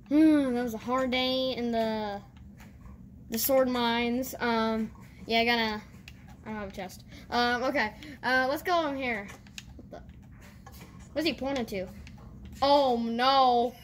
That was a hard day in the sword mines. Yeah, I don't have a chest. Okay. Let's go in here. What's he pointing to? Oh no.